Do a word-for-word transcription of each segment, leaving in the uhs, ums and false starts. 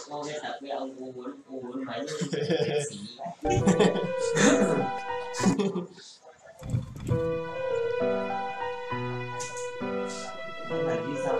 Cô cái tập với ông u muốn u muốn mấy xí là đi sau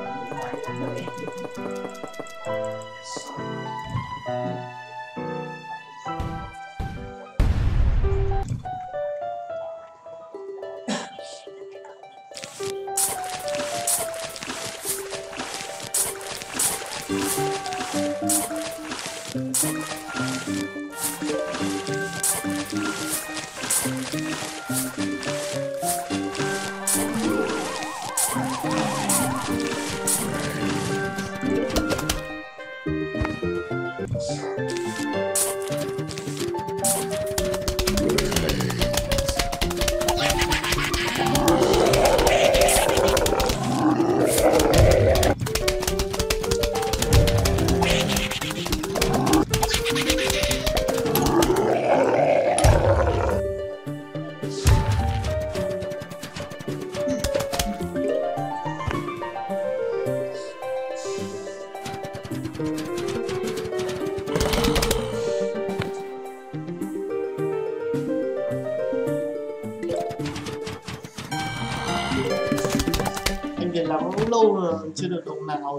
Việt lắm lâu rồi chưa được đồng nào.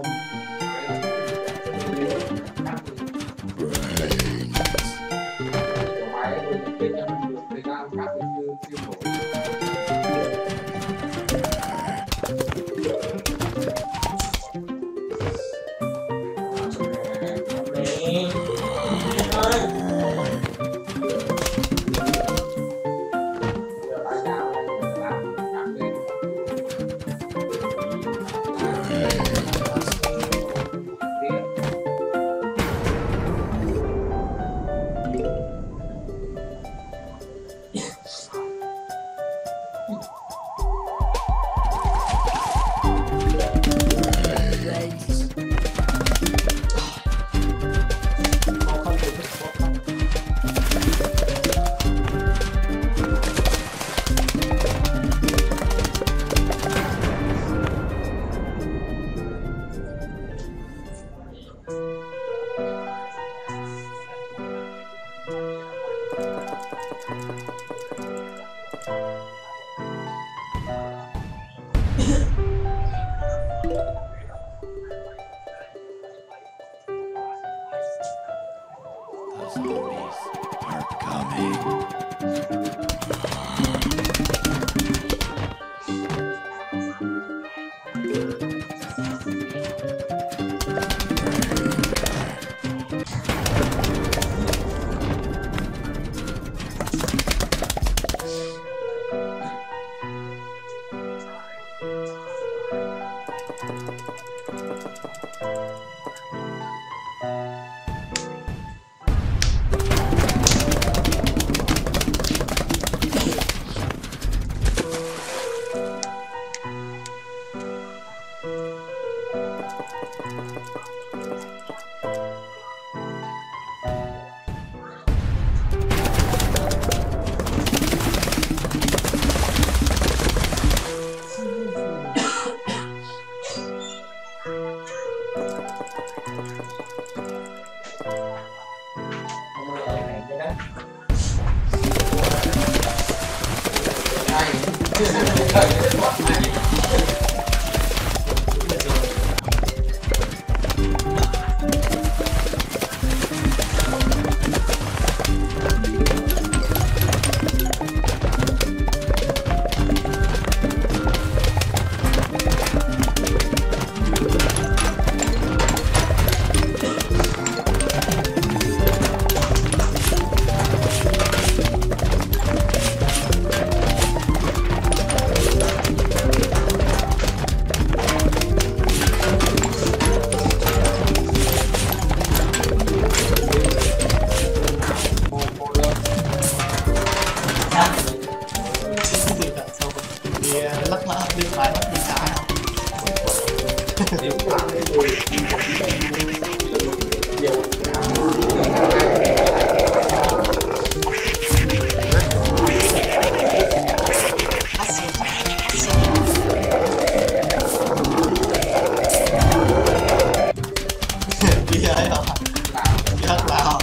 chơi không? Rất là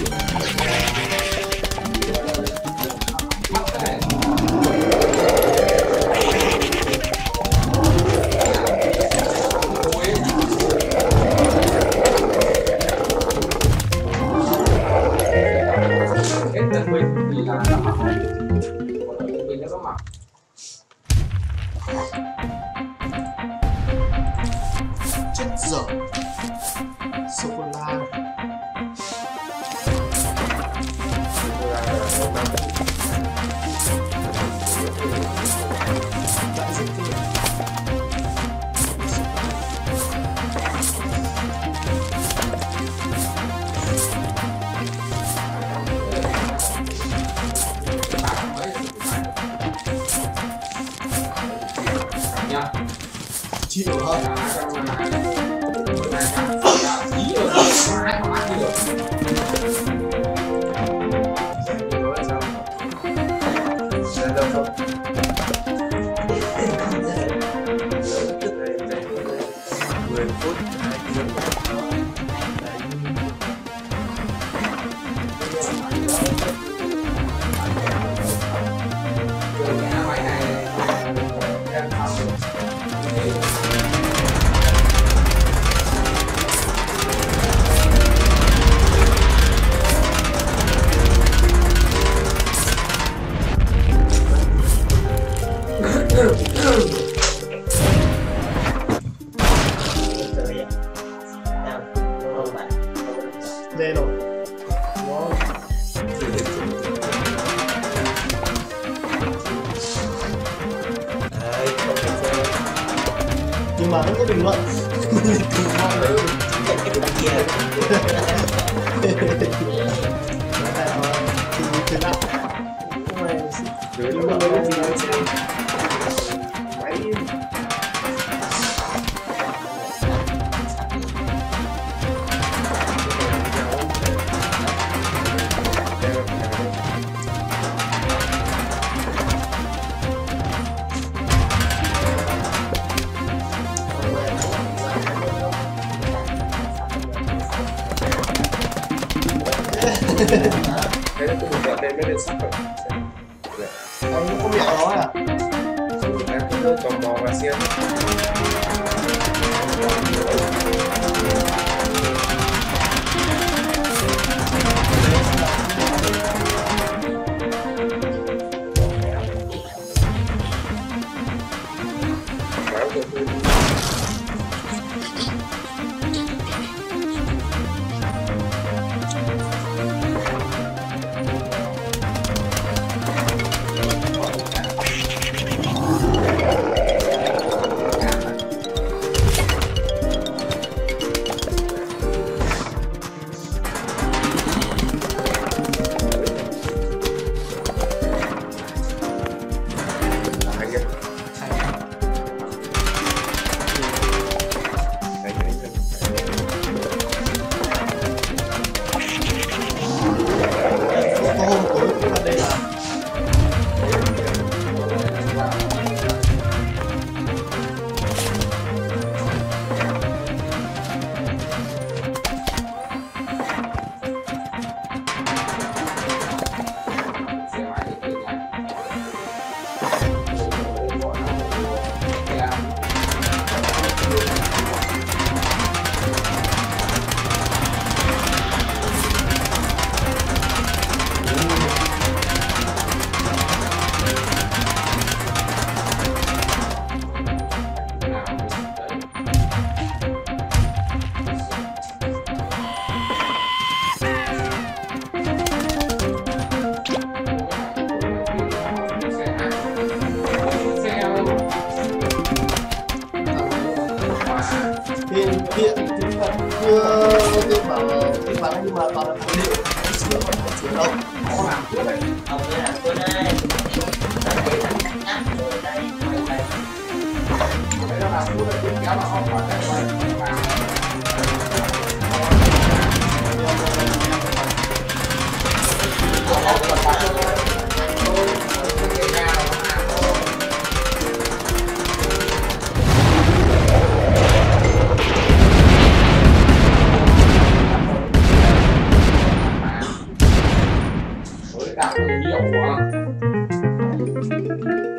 chết dở sô cô la đại dịch cơ chịu hơn mười phút lên rồi nhưng mà vẫn có bình luận thế nào bình luận cái gì đấy xem máy cái đó cũng được đây mới được sắp rồi anh có miệng nói à em cũng tò mò và xem báo cho tôi có hôm tối cũng là đây là hiện hiện thì là chưa nhưng mà nhưng mà nhưng mà toàn là phụ liệu chưa còn có chuyện đâu có làm của đây ông ấy làm của đây đây nhắc rồi đây đây đấy là làm của đây kéo là không phải cái này mà đặt người hiệu à